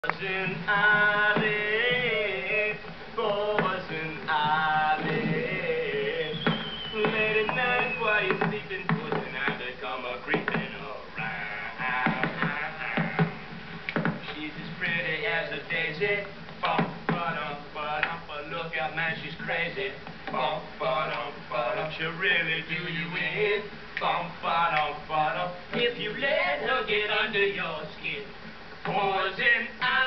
Poison ivy, poison ivy. Late at night while you're sleeping, poison ivy come a creeping around. She's as pretty as a daisy. Bum, ba-dum, ba-dum, but look out, man, she's crazy. Bum, ba-dum, ba-dum, she'll really do you in. Bum, ba-dum, ba-dum, if you let her get under your skin. Poison ivy.